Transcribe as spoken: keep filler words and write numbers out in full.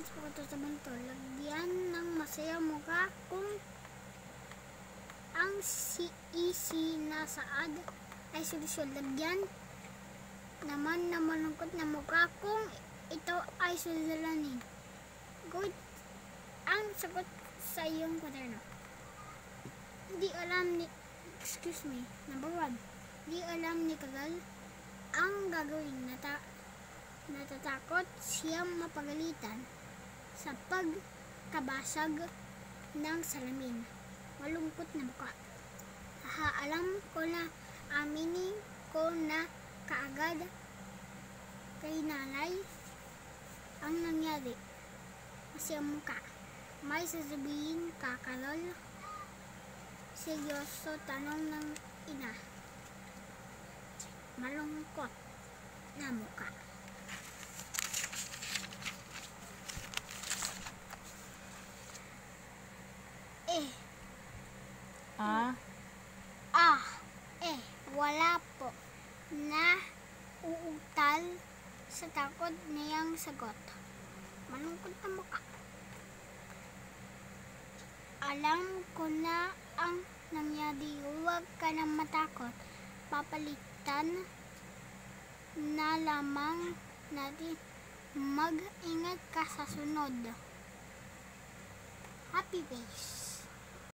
Next po ito sa banto. Lagyan ng masaya mukha kung ang si easy na saad ay solusyon. Lagyan naman na malungkot na mukha kung ito ay suliranin. Good ang sagot sa iyong kwaderno. Di alam ni excuse me number one. Di alam ni Kagal ang gagawin. Nata, natatakot siyang mapagalitan sa pagkabasag ng salamin. Malungkot na mukha. Ha, alam ko na, aminin ko na kaagad kay nanay ang nangyari. Masayang mukha. May sasabihin ka, Carol? Seryoso tanong ng ina. Malungkot na mukha. Eh. Ah? Ah. Eh. Wala po. Na uutal sa takot niyang sagot. Malungkot na mukha. Alam ko na ang nangyari. Huwag ka na matakot. Papalitan na lamang natin. Mag-ingat ka sa sunod. Happy face.